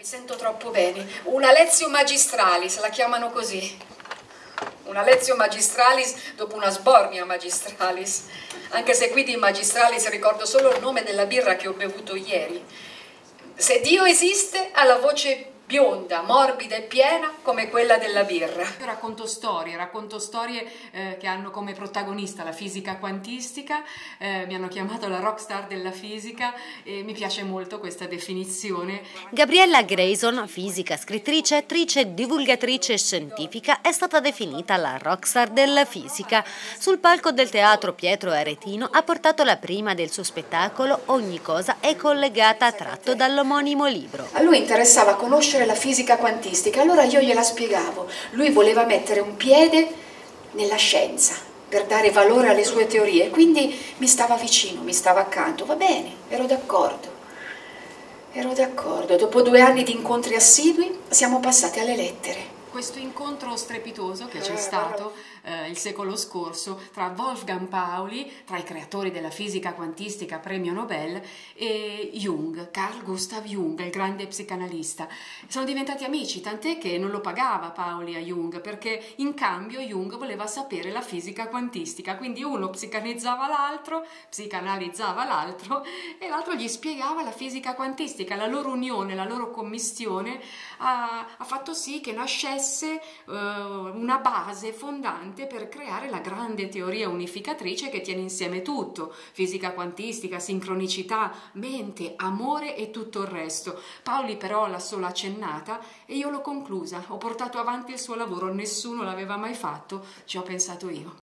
Mi sento troppo bene. Una lezione magistralis, la chiamano così. Una lezione magistralis dopo una sbornia magistralis. Anche se qui di magistralis ricordo solo il nome della birra che ho bevuto ieri. Se Dio esiste, ha la voce bionda, morbida e piena come quella della birra. Io racconto storie che hanno come protagonista la fisica quantistica, mi hanno chiamato la rockstar della fisica e mi piace molto questa definizione. Gabriella Grayson, fisica, scrittrice, attrice, divulgatrice scientifica, è stata definita la rockstar della fisica. Sul palco del teatro Pietro Aretino ha portato la prima del suo spettacolo Ogni cosa è collegata, tratto dall'omonimo libro. A lui interessava conoscere la fisica quantistica, allora io gliela spiegavo. Lui voleva mettere un piede nella scienza per dare valore alle sue teorie, quindi mi stava vicino, mi stava accanto, va bene, ero d'accordo. Dopo 2 anni di incontri assidui siamo passati alle lettere. Questo incontro strepitoso che c'è stato il secolo scorso tra Wolfgang Pauli, tra i creatori della fisica quantistica, premio Nobel, e Jung, Carl Gustav Jung, il grande psicanalista. Sono diventati amici, tant'è che non lo pagava Pauli a Jung, perché in cambio Jung voleva sapere la fisica quantistica, quindi uno psicanalizzava l'altro e l'altro gli spiegava la fisica quantistica. La loro unione, la loro commistione ha fatto sì che nascesse una base fondante per creare la grande teoria unificatrice che tiene insieme tutto: fisica quantistica, sincronicità, mente, amore e tutto il resto. Pauli però l'ha solo accennata e io l'ho conclusa, ho portato avanti il suo lavoro, nessuno l'aveva mai fatto, ci ho pensato io.